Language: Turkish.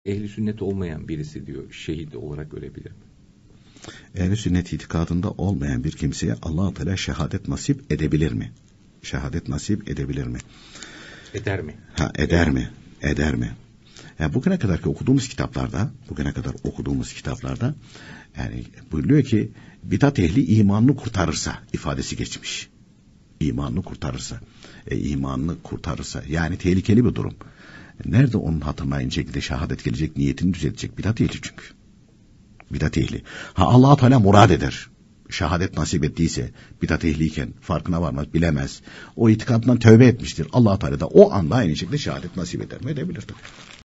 ehli sünnet olmayan birisi diyor şehit olarak ölebilir mi? Ehli sünnet itikadında olmayan bir kimseye Allah-u Teala şehadet nasip edebilir mi? Şehadet nasip edebilir mi? Eder mi? Eder mi? Eder mi? Yani bugüne kadar okuduğumuz kitaplarda yani buyuruyor ki bidat ehli imanını kurtarırsa ifadesi geçmiş. İmanını kurtarırsa yani tehlikeli bir durum. Nerede onun hatırına aynı şekilde şehadet gelecek, niyetini düzeltecek? Bidat ehli çünkü. Bidat ehli. Allah-u Teala murad eder. Şehadet nasip ettiyse bidat ehliyken farkına varmaz, bilemez. O itikadından tövbe etmiştir. Allah-u Teala da o anda aynı şekilde şehadet nasip eder mi? Edebilir tabii.